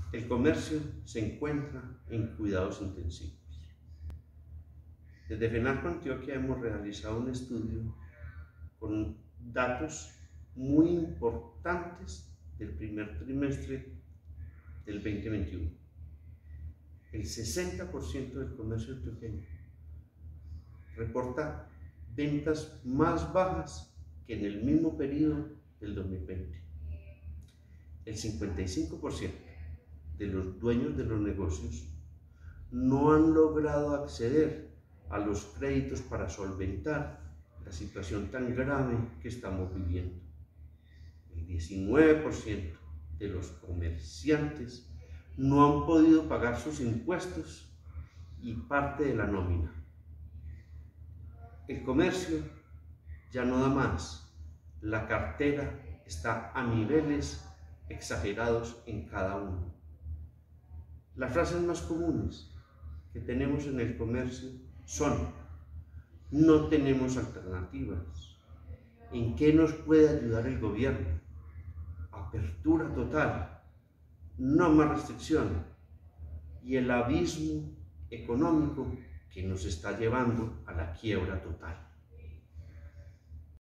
El comercio se encuentra en cuidados intensivos. Desde FENALCO Antioquia hemos realizado un estudio con datos muy importantes del primer trimestre del 2021. El 60% del comercio antioqueño reporta ventas más bajas que en el mismo periodo del 2020. El 55% de los dueños de los negocios no han logrado acceder a los créditos para solventar la situación tan grave que estamos viviendo. El 19% de los comerciantes no han podido pagar sus impuestos y parte de la nómina. El comercio ya no da más. La cartera está a niveles exagerados en cada uno. Las frases más comunes que tenemos en el comercio son: no tenemos alternativas. ¿En qué nos puede ayudar el gobierno? Apertura total, no más restricción, y el abismo económico que nos está llevando a la quiebra total.